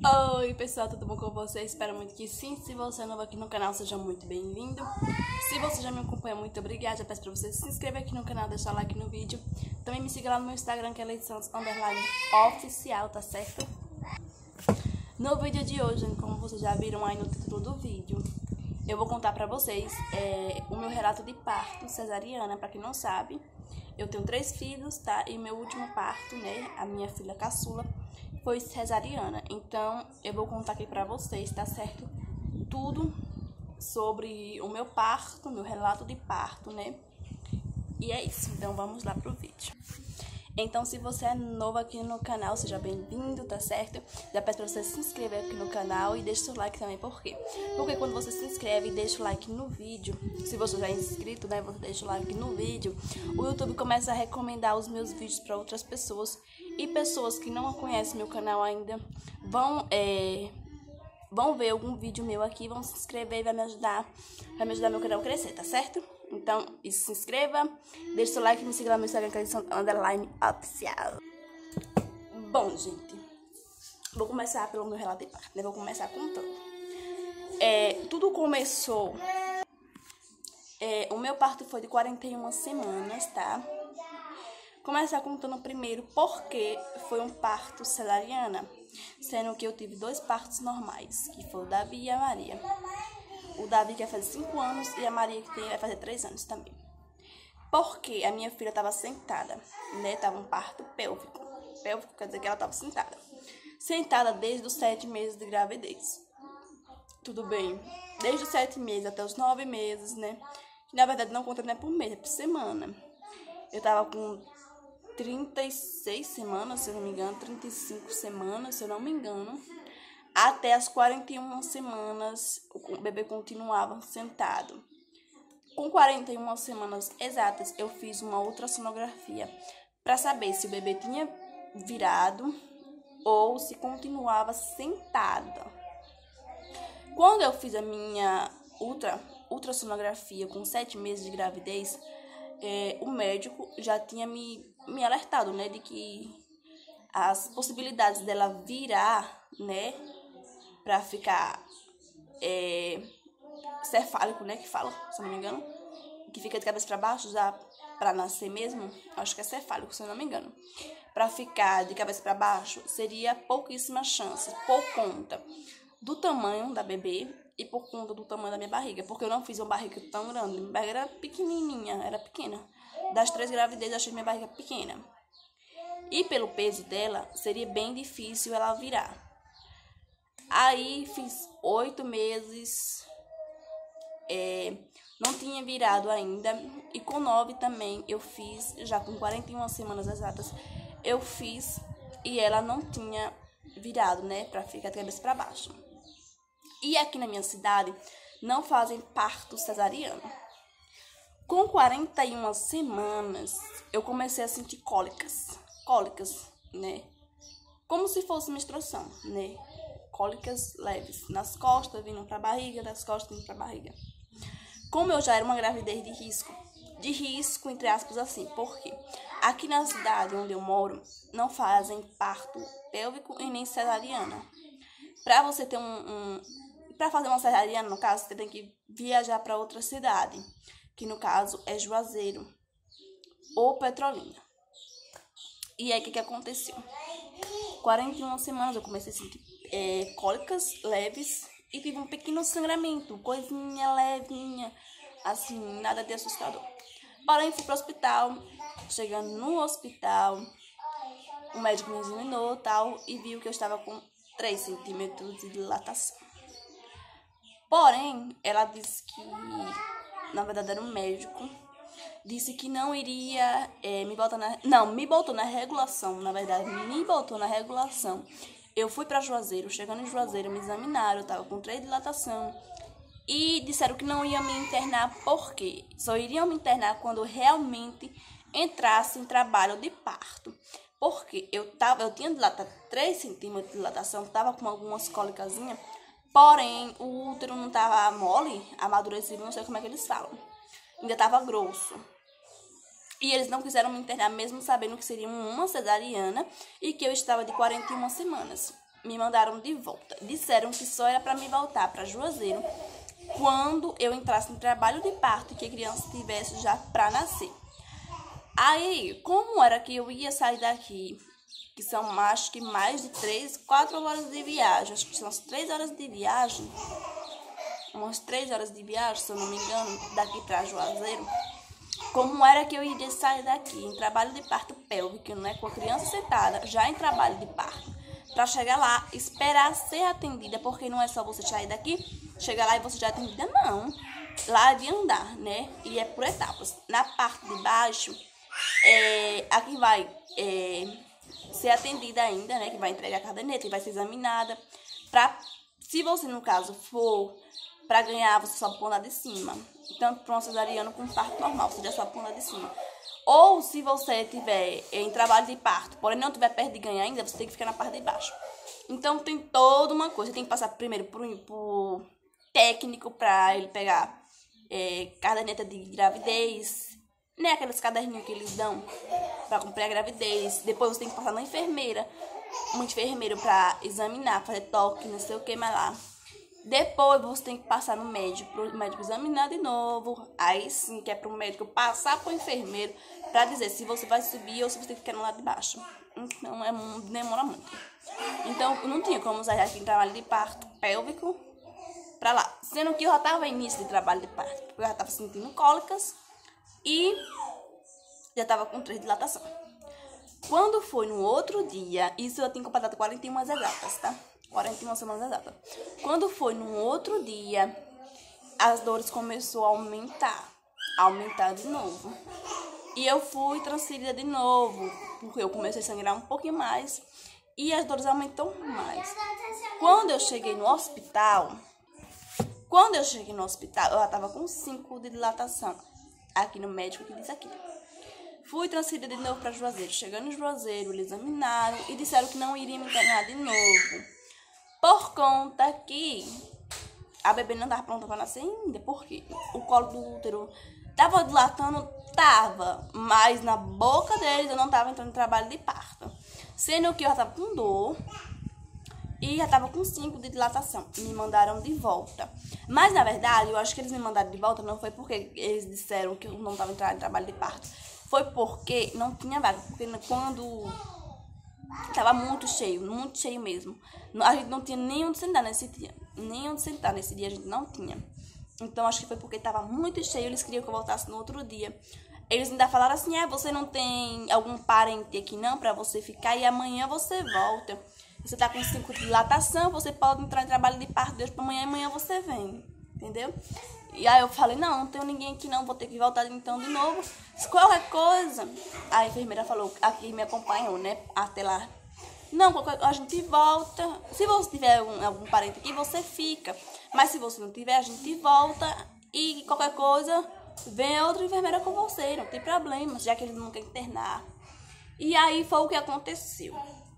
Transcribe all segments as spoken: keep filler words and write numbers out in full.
Oi pessoal, tudo bom com vocês? Espero muito que sim. Se você é novo aqui no canal, seja muito bem-vindo. Se você já me acompanha, muito obrigada. Já peço pra você se inscrever aqui no canal, deixar like no vídeo. Também me siga lá no meu Instagram, que é Leidsantos underline oficial, tá certo? No vídeo de hoje, como vocês já viram aí no título do vídeo, eu vou contar pra vocês é, o meu relato de parto cesariana. Pra quem não sabe, eu tenho três filhos, tá? E meu último parto, né, a minha filha caçula, foi cesariana. Então eu vou contar aqui pra vocês, tá certo? Tudo sobre o meu parto, meu relato de parto, né? E é isso, então vamos lá pro vídeo. Então, se você é novo aqui no canal, seja bem-vindo, tá certo? Já peço pra você se inscrever aqui no canal e deixa o like também, por quê? Porque quando você se inscreve e deixa o like no vídeo, se você já é inscrito, né, você deixa o like no vídeo, o YouTube começa a recomendar os meus vídeos para outras pessoas, e pessoas que não conhecem meu canal ainda vão, é, vão ver algum vídeo meu aqui, vão se inscrever e vai me ajudar, vai me ajudar meu canal a crescer, tá certo? Então, se inscreva, deixa o like e me siga lá no Instagram, que é Leidsantos underline oficial. Bom, gente, vou começar pelo meu relato de parto, né? Vou começar contando. É, tudo começou... É, o meu parto foi de quarenta e uma semanas, tá? Começar contando primeiro porque foi um parto cesariana, sendo que eu tive dois partos normais, que foi o Davi e a Maria. O Davi que vai fazer cinco anos e a Maria que tem, vai fazer três anos também. Porque a minha filha estava sentada, né? Tava um parto pélvico. Pélvico quer dizer que ela estava sentada. Sentada desde os sete meses de gravidez. Tudo bem. Desde os sete meses até os nove meses, né? Que na verdade não conta nem por mês, é por semana. Eu tava com trinta e seis semanas, se eu não me engano. trinta e cinco semanas, se eu não me engano. Até as quarenta e uma semanas, o bebê continuava sentado. Com quarenta e uma semanas exatas, eu fiz uma ultrassonografia para saber se o bebê tinha virado ou se continuava sentada. Quando eu fiz a minha ultra, ultrassonografia com sete meses de gravidez, é, o médico já tinha me, me alertado, né, de que as possibilidades dela virar, né, pra ficar é, cefálico, né, que fala, se eu não me engano, que fica de cabeça pra baixo, já pra nascer mesmo, acho que é cefálico, se eu não me engano, pra ficar de cabeça pra baixo, seria pouquíssimas chances, por conta do tamanho da bebê e por conta do tamanho da minha barriga, porque eu não fiz uma barriga tão grande, minha barriga era pequenininha, era pequena, das três gravidezes eu achei minha barriga pequena, e pelo peso dela, seria bem difícil ela virar. Aí fiz oito meses, é, não tinha virado ainda, e com nove também eu fiz, já com quarenta e uma semanas exatas, eu fiz e ela não tinha virado, né, pra ficar de cabeça pra baixo. E aqui na minha cidade não fazem parto cesariano. Com quarenta e uma semanas eu comecei a sentir cólicas, cólicas, né, como se fosse menstruação, né. Cólicas leves nas costas, vindo pra barriga, das costas vindo pra barriga. Como eu já era uma gravidez de risco, de risco, entre aspas, assim, porque aqui na cidade onde eu moro, não fazem parto pélvico e nem cesariana. Pra você ter um, um pra fazer uma cesariana, no caso, você tem que viajar pra outra cidade, que no caso é Juazeiro ou Petrolina. E aí, o que que aconteceu? quarenta e uma semanas eu comecei a sentir É, cólicas leves e tive um pequeno sangramento, coisinha levinha, assim, nada de assustador. Porém, fui pro hospital. Chegando no hospital, o médico me examinou tal e viu que eu estava com três centímetros de dilatação. Porém, ela disse que, na verdade era um médico, disse que não iria é, me botar na... Não, me botou na regulação, na verdade, me botou na regulação. Eu fui pra Juazeiro, chegando em Juazeiro, me examinaram, eu tava com três dilatação. E disseram que não iam me internar, porque só iriam me internar quando realmente entrasse em trabalho de parto. Porque eu, tava, eu tinha dilatado três centímetros de dilatação, tava com algumas cólicasinhas, porém o útero não tava mole, amadurecido, não sei como é que eles falam. Ainda tava grosso. E eles não quiseram me internar, mesmo sabendo que seria uma cesariana e que eu estava de quarenta e uma semanas. me mandaram de volta. Disseram que só era para me voltar para Juazeiro quando eu entrasse no trabalho de parto e que a criança tivesse já para nascer. Aí, como era que eu ia sair daqui, que são acho que mais de três, quatro horas de viagem, acho que são umas três horas de viagem, umas três horas de viagem, se eu não me engano, daqui para Juazeiro. Como era que eu iria sair daqui em trabalho de parto pélvico, né, com a criança sentada, já em trabalho de parto, para chegar lá, esperar ser atendida, porque não é só você sair daqui, chegar lá e você já é atendida, não. Lá é de andar, né, e é por etapas. Na parte de baixo, é, aqui vai é, ser atendida ainda, né, que vai entregar a caderneta e vai ser examinada. Pra, se você, no caso, for para ganhar, você sobe por lá de cima. Tanto para uma cesariana como parto normal, você já sobe por lá de cima. Ou se você tiver em trabalho de parto, porém não tiver perto de ganhar ainda, você tem que ficar na parte de baixo. Então tem toda uma coisa. Você tem que passar primeiro por, por técnico para ele pegar é, caderneta de gravidez, né? Aqueles caderninhos que eles dão para cumprir a gravidez. Depois você tem que passar na enfermeira, um enfermeiro para examinar, fazer toque, não sei o que mais lá. Depois você tem que passar no médico, para o médico examinar de novo. Aí sim que é para o médico passar para o enfermeiro para dizer se você vai subir ou se você tem que ficar no lado de baixo. Então é, demora muito. Então não tinha como usar aqui em trabalho de parto pélvico para lá. Sendo que eu já estava em início de trabalho de parto, porque eu já estava sentindo cólicas e já estava com três dilatação. Quando foi no outro dia, isso eu tinha completado quarenta e uma exatas, tá? quarenta e uma semanas exatas. Quando foi no outro dia, as dores começaram a aumentar. Aumentar de novo. E eu fui transferida de novo, porque eu comecei a sangrar um pouquinho mais. E as dores aumentam mais. Quando eu cheguei no hospital, quando eu cheguei no hospital, eu já estava com cinco de dilatação. Aqui no médico que disse aqui. Fui transferida de novo para Juazeiro. Chegando em Juazeiro, eles examinaram e disseram que não iriam me internar de novo. Por conta que a bebê não estava pronta para nascer ainda, porque o colo do útero estava dilatando, tava, mas na boca deles eu não estava entrando em trabalho de parto. Sendo que eu já estava com dor e já estava com cinco de dilatação. Me mandaram de volta. Mas, na verdade, eu acho que eles me mandaram de volta não foi porque eles disseram que eu não estava entrando em trabalho de parto. Foi porque não tinha vaga. Porque quando tava muito cheio, muito cheio mesmo. A gente não tinha nem onde sentar nesse dia. Nem onde sentar nesse dia a gente não tinha. Então acho que foi porque tava muito cheio. Eles queriam que eu voltasse no outro dia. Eles ainda falaram assim, ah, você não tem algum parente aqui não pra você ficar e amanhã você volta. Você tá com cinco de dilatação, você pode entrar em trabalho de parto de hoje pra amanhã e amanhã você vem. Entendeu? E aí eu falei, não, não tenho ninguém aqui não, vou ter que voltar então de novo. Qualquer coisa. A enfermeira falou, aqui me acompanhou, né, até lá. Não, a gente volta. Se você tiver algum, algum parente aqui, você fica. Mas se você não tiver, a gente volta. E qualquer coisa, vem outra enfermeira com você. Não tem problema, já que eles não querem internar. E aí foi o que aconteceu.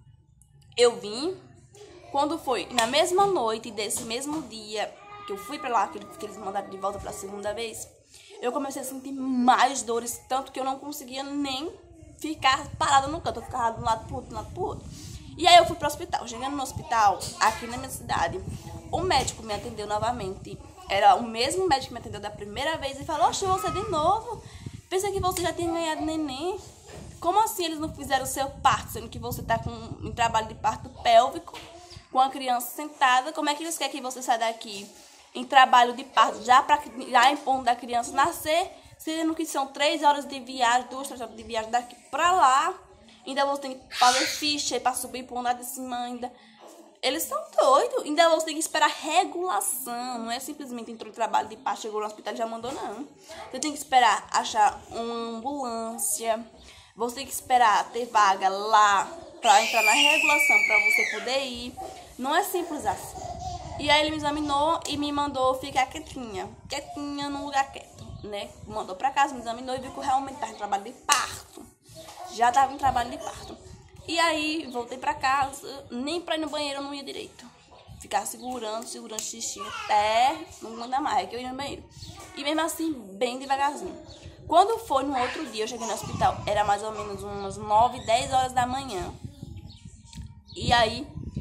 Eu vim. Quando foi na mesma noite desse mesmo dia que eu fui pra lá, que eles me mandaram de volta pela segunda vez, eu comecei a sentir mais dores. Tanto que eu não conseguia nem ficar parada no canto. Eu ficava de um lado pro outro, de um lado pro outro. E aí eu fui pro hospital. Chegando no hospital, aqui na minha cidade, o médico me atendeu novamente. Era o mesmo médico que me atendeu da primeira vez e falou, oxe, você de novo? Pensei que você já tinha ganhado neném. Como assim eles não fizeram o seu parto, sendo que você tá com um trabalho de parto pélvico, com a criança sentada? Como é que eles querem que você saia daqui em trabalho de parto, já, pra, já em ponto da criança nascer, sendo que são três horas de viagem, duas, três horas de viagem daqui pra lá? Ainda você tem que fazer ficha para subir por andar de cima ainda. Eles são doidos. Ainda você tem que esperar regulação. Não é simplesmente entrou em trabalho de parto, chegou no hospital e já mandou, não. Você tem que esperar achar uma ambulância. Você tem que esperar ter vaga lá para entrar na regulação para você poder ir. Não é simples assim. E aí ele me examinou e me mandou ficar quietinha. Quietinha num lugar quieto, né? Mandou para casa, me examinou e viu que eu realmente estava em trabalho de parto. Já estava em trabalho de parto. E aí, voltei pra casa. Nem pra ir no banheiro eu não ia direito. Ficava segurando, segurando xixi até não mandar mais, que eu ia no banheiro. E mesmo assim, bem devagarzinho. Quando foi no outro dia, eu cheguei no hospital. Era mais ou menos umas nove, dez horas da manhã. E aí,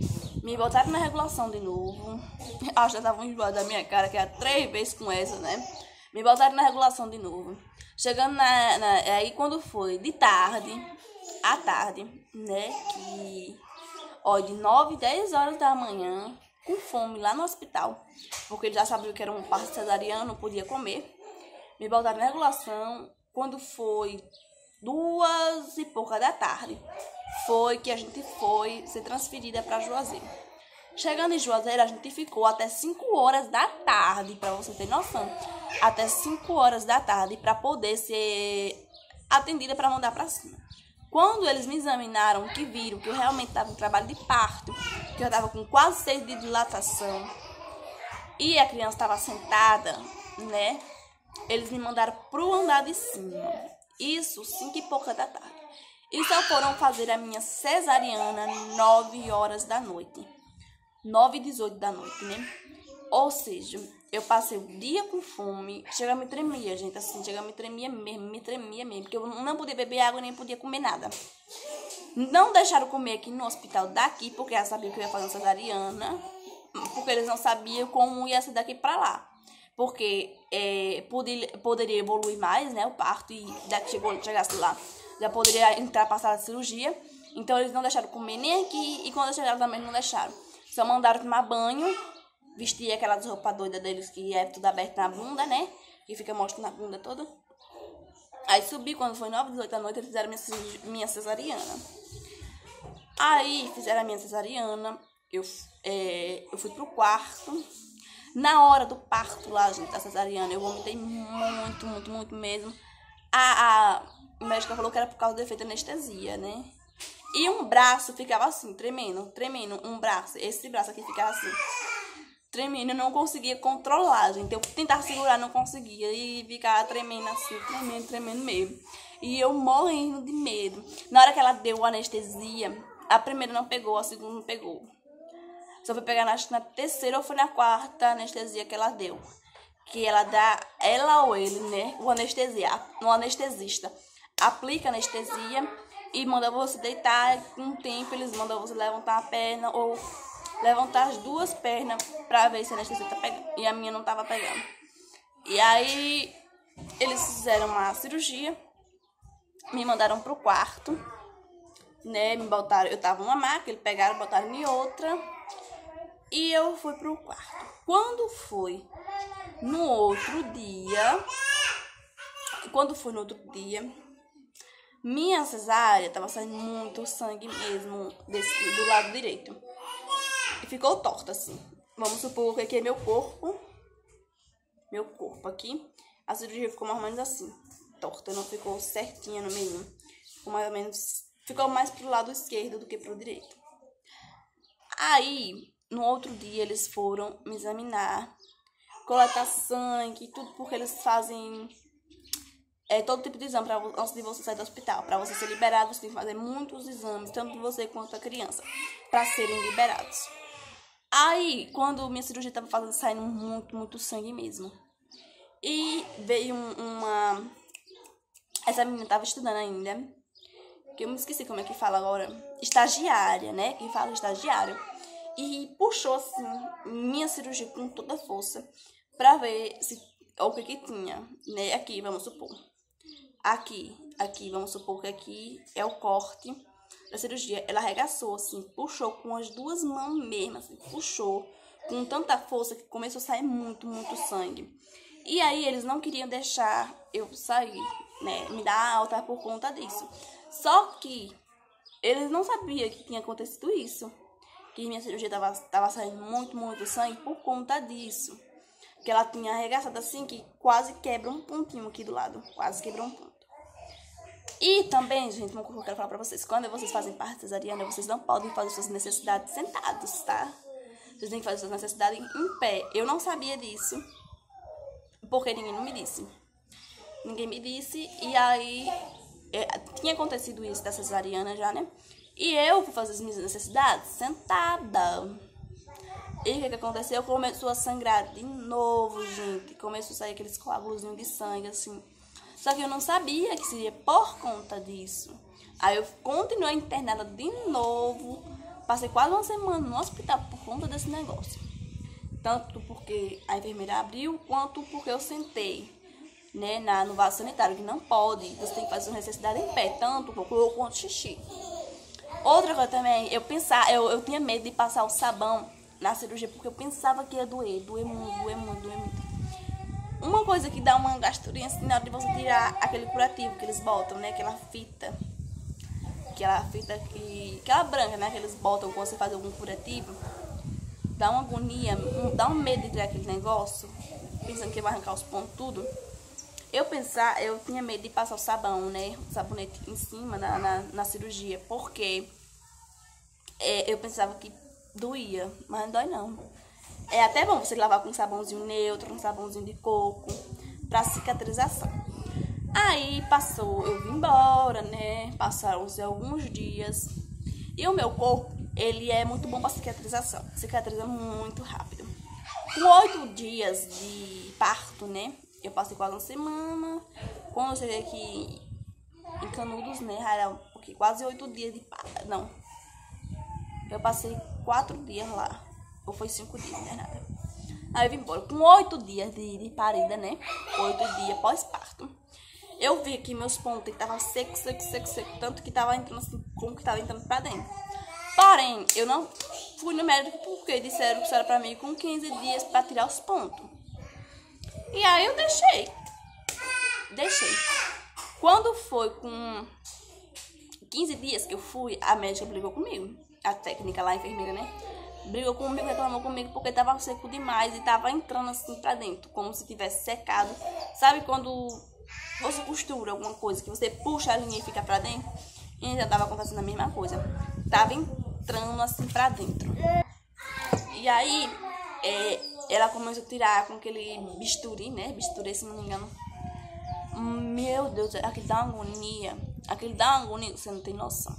Me botaram na regulação de novo. Acho que já estavam enjoados da minha cara, que era três vezes com essa, né? Me botaram na regulação de novo. Chegando na, na... Aí quando foi de tarde, à tarde, né? Que... Ó, de nove, dez horas da manhã, com fome lá no hospital. Porque ele já sabia que era um parto cesariano, não podia comer. Me botaram na regulação. Quando foi duas e pouca da tarde, foi que a gente foi ser transferida para Juazeiro. Chegando em Juazeiro, a gente ficou até cinco horas da tarde, para você ter noção. Até cinco horas da tarde para poder ser atendida para mandar para cima. Quando eles me examinaram, que viram que eu realmente estava em trabalho de parto, que eu estava com quase seis dias de dilatação e a criança estava sentada, né? Eles me mandaram pro andar de cima. Isso, cinco e pouca da tarde. E só foram fazer a minha cesariana nove horas da noite. nove e dezoito da noite, né? Ou seja, eu passei o dia com fome. Chega a me tremia, gente, assim. Chega a me tremia mesmo, me tremia mesmo. Porque eu não podia beber água, nem podia comer nada. Não deixaram comer aqui no hospital daqui, porque já sabiam que eu ia fazer uma cesariana. Porque eles não sabiam como ia ser daqui pra lá. Porque é, poderia, poderia evoluir mais, né, o parto, e daqui chegou, chegasse lá, já poderia entrar para a sala de cirurgia. Então eles não deixaram comer nem aqui, e quando chegaram também não deixaram. Só mandaram tomar banho, vestir aquelas roupas doidas deles que é tudo aberto na bunda, né, que fica mostrando na bunda toda. Aí subi, quando foi nove, dezoito da noite, eles fizeram minha, minha cesariana. Aí fizeram a minha cesariana, eu, é, eu fui pro quarto. Na hora do parto lá, gente, da cesariana, eu vomitei muito, muito, muito mesmo. A, a médica falou que era por causa do efeito de anestesia, né? E um braço ficava assim, tremendo, tremendo, um braço. Esse braço aqui ficava assim, tremendo, eu não conseguia controlar, gente. Eu tentava segurar, não conseguia. E ficava tremendo assim, tremendo, tremendo mesmo. E eu morrendo de medo. Na hora que ela deu a anestesia, a primeira não pegou, a segunda não pegou. Só foi pegar na, na terceira ou foi na quarta anestesia que ela deu. Que ela dá, ela ou ele, né? O anestesia, o anestesista aplica anestesia e manda você deitar. Com um tempo eles mandam você levantar a perna ou levantar as duas pernas pra ver se a anestesia tá pegando. E a minha não tava pegando. E aí eles fizeram uma cirurgia, me mandaram pro quarto, né? Me botaram, eu tava numa maca, eles pegaram, botaram em outra. E eu fui pro quarto. Quando foi no outro dia, quando foi no outro dia, minha cesárea tava saindo muito sangue mesmo desse, do lado direito. E ficou torta assim. Vamos supor que aqui é meu corpo. Meu corpo aqui. A cirurgia ficou mais ou menos assim, torta, não ficou certinha no meio. Ficou mais ou menos, ficou mais pro lado esquerdo do que pro direito. Aí, no outro dia, eles foram me examinar, coletar sangue, tudo, porque eles fazem é, todo tipo de exame pra, antes de você sair do hospital. Para você ser liberado, você tem que fazer muitos exames, tanto você quanto a criança, para serem liberados. Aí, quando minha cirurgia estava fazendo, saindo muito, muito sangue mesmo. E veio um, uma... Essa menina estava estudando ainda, que eu me esqueci como é que fala agora. Estagiária, né? Que fala estagiário. E puxou, assim, minha cirurgia com toda a força pra ver se, o que que tinha, né? Aqui, vamos supor. Aqui, aqui, vamos supor que aqui é o corte da cirurgia. Ela arregaçou, assim, puxou com as duas mãos mesmo, assim, puxou com tanta força que começou a sair muito, muito sangue. E aí, eles não queriam deixar eu sair, né? Me dar alta por conta disso. Só que eles não sabiam que tinha acontecido isso. Que minha cirurgia tava, tava saindo muito, muito sangue por conta disso. Que ela tinha arregaçado assim, que quase quebra um pontinho aqui do lado. Quase quebrou um ponto. E também, gente, uma coisa que eu quero falar pra vocês. Quando vocês fazem parto cesariana, vocês não podem fazer suas necessidades sentados, tá? Vocês têm que fazer suas necessidades em pé. Eu não sabia disso, porque ninguém não me disse. Ninguém me disse, e aí... É, tinha acontecido isso da cesariana já, né? E eu fui fazer as minhas necessidades sentada. E o que que aconteceu? Começou a sangrar de novo, gente. Começou a sair aqueles coágulos de sangue, assim. Só que eu não sabia que seria por conta disso. Aí eu continuei internada de novo passei quase uma semana no hospital por conta desse negócio. Tanto porque a enfermeira abriu, quanto porque eu sentei, né, na, no vaso sanitário, que não pode. Você tem que fazer uma necessidade em pé, tanto cocô quanto xixi. Outra coisa também, eu pensava, eu, eu tinha medo de passar o sabão na cirurgia, porque eu pensava que ia doer, doer muito, doer muito, doer muito. Uma coisa que dá uma gasturinha assim na hora de você tirar aquele curativo que eles botam, né, aquela fita, aquela fita que, aquela branca, né, que eles botam quando você faz algum curativo. Dá uma agonia, dá um medo de tirar aquele negócio, pensando que vai arrancar os pontos tudo. Eu pensar, eu tinha medo de passar o sabão, né, o sabonete em cima na, na, na cirurgia, porque é, eu pensava que doía, mas não dói não. É até bom você lavar com um sabãozinho neutro, um sabãozinho de coco, pra cicatrização. Aí passou, eu vim embora, né, passaram-se alguns dias, e o meu corpo, ele é muito bom pra cicatrização, cicatriza muito rápido. Com oito dias de parto, né, eu passei quase uma semana. Quando eu cheguei aqui em Canudos, né, era okay, quase oito dias de parto. Não, eu passei quatro dias lá. Ou foi cinco dias, não é nada. Aí eu vim embora. Com oito dias de, de parida, né, oito dias pós-parto. Eu vi que meus pontos estavam secos, secos, secos, secos. Tanto que tava entrando assim, como que tava entrando pra dentro. Porém, eu não fui no médico porque disseram que isso era pra mim com quinze dias pra tirar os pontos. E aí eu deixei. Deixei. Quando foi com quinze dias que eu fui, a médica brigou comigo. A técnica lá, a enfermeira, né? Brigou comigo, reclamou comigo porque tava seco demais e tava entrando assim pra dentro, como se tivesse secado. Sabe quando você costura alguma coisa, que você puxa a linha e fica pra dentro? E já tava acontecendo a mesma coisa. Tava entrando assim pra dentro. E aí, é, ela começou a tirar com aquele bisturi, né? Bisturi, se não me engano. Meu Deus, aquele dá uma agonia. Aquele dá uma agonia, você não tem noção.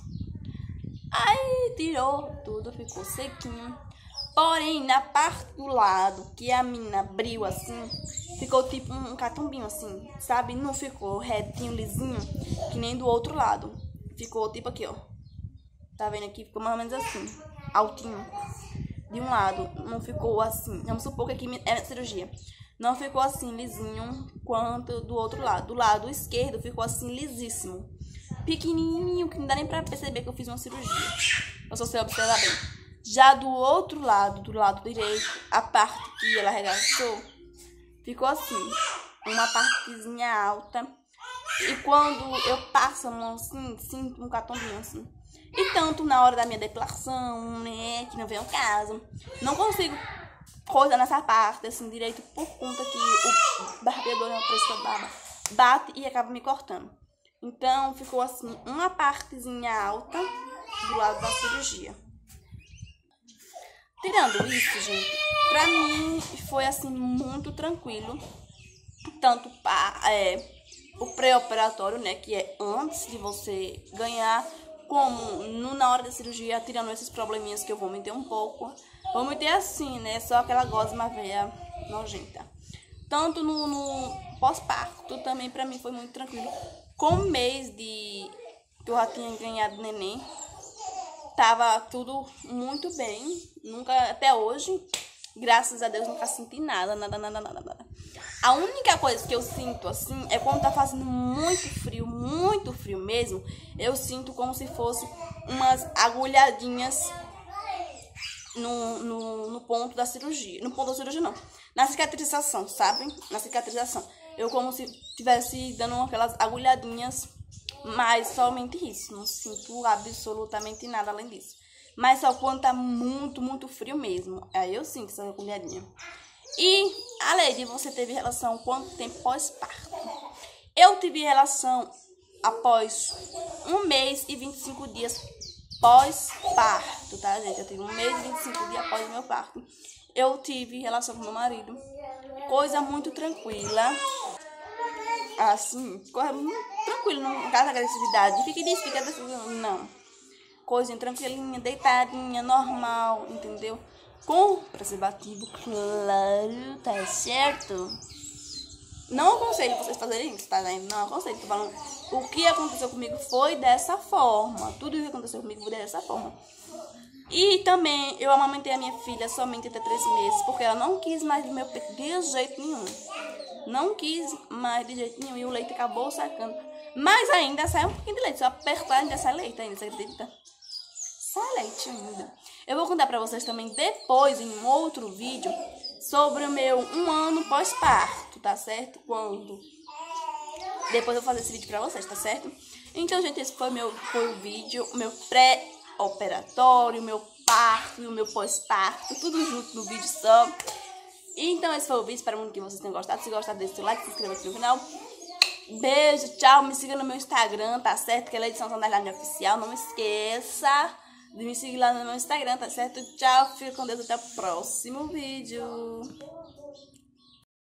Aí tirou tudo, ficou sequinho. Porém, na parte do lado que a menina abriu assim, ficou tipo um catumbinho assim, sabe? Não ficou retinho, lisinho, que nem do outro lado. Ficou tipo aqui, ó. Tá vendo aqui? Ficou mais ou menos assim, altinho. De um lado, não ficou assim. Vamos supor que aqui é cirurgia. Não ficou assim lisinho quanto do outro lado. Do lado esquerdo ficou assim lisíssimo. Pequenininho, que não dá nem pra perceber que eu fiz uma cirurgia. Eu só sei observar bem. Já do outro lado, do lado direito, a parte que ela arregaçou, ficou assim. Uma partezinha alta. E quando eu passo a mão assim, sinto um catombinho assim. E tanto na hora da minha depilação, né, que não vem ao caso, não consigo coisar nessa parte assim direito por conta que o barbeador, né, o preço da barba, bate e acaba me cortando. Então ficou assim uma partezinha alta do lado da cirurgia. Tirando isso, gente, pra mim foi assim muito tranquilo. Tanto para é, o pré-operatório, né, que é antes de você ganhar, como no, na hora da cirurgia, tirando esses probleminhas que eu vomitei um pouco. Vomitei assim, né, só aquela gosma veia nojenta. Tanto no, no pós-parto também pra mim foi muito tranquilo. Com um mês de que eu já tinha ganhado neném, tava tudo muito bem. Nunca, até hoje, graças a Deus, nunca senti nada, nada, nada, nada, nada. A única coisa que eu sinto assim é quando tá fazendo muito frio, muito frio mesmo. Eu sinto como se fosse umas agulhadinhas no, no, no ponto da cirurgia. No ponto da cirurgia, não. Na cicatrização, sabe? Na cicatrização. Eu como se tivesse dando aquelas agulhadinhas, mas somente isso. Não sinto absolutamente nada além disso. Mas só quando tá muito, muito frio mesmo. Aí eu sinto essa agulhadinha. E, além de você teve relação quanto tempo pós-parto? Eu tive relação após um mês e vinte e cinco dias pós-parto, tá, gente? Eu tive um mês e vinte e cinco dias após o meu parto. Eu tive relação com meu marido. Coisa muito tranquila. Assim, coisa muito tranquila, não caso agressividade. Fica disso, fica disso. Não. Coisinha tranquilinha, deitadinha, normal, entendeu? Com preservativo, claro, tá certo? Não aconselho vocês fazerem isso, tá, gente? Não aconselho, tô falando. O que aconteceu comigo foi dessa forma. Tudo que aconteceu comigo foi dessa forma. E também eu amamentei a minha filha somente até três meses, porque ela não quis mais do meu peito de jeito nenhum. Não quis mais de jeito nenhum e o leite acabou sacando. Mas ainda sai um pouquinho de leite, só apertar ainda sai leite ainda, você acredita? Sai leite ainda. Eu vou contar pra vocês também depois, em um outro vídeo, sobre o meu um ano pós-parto, tá certo? Quando? Depois eu vou fazer esse vídeo pra vocês, tá certo? Então, gente, esse foi, meu, foi o vídeo, o meu pré-operatório, o meu parto e o meu pós-parto, tudo junto no vídeo só. Então, esse foi o vídeo, espero muito que vocês tenham gostado. Se gostaram, deixa o like, se inscreva aqui no canal. Beijo, tchau, me siga no meu Instagram, tá certo? Que é Leidson Underline Oficial, não esqueça de me seguir lá no meu Instagram, tá certo? Tchau, fica com Deus, até o próximo vídeo.